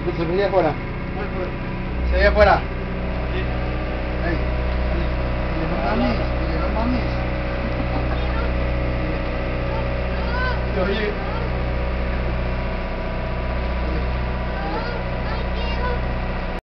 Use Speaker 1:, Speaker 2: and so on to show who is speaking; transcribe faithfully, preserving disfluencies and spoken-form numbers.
Speaker 1: Se veía afuera.
Speaker 2: ¿Cuál fue?
Speaker 1: Se veía afuera.
Speaker 2: Sí.
Speaker 1: Ahí. Dile, mamis, dile, no mamis.
Speaker 2: Oye.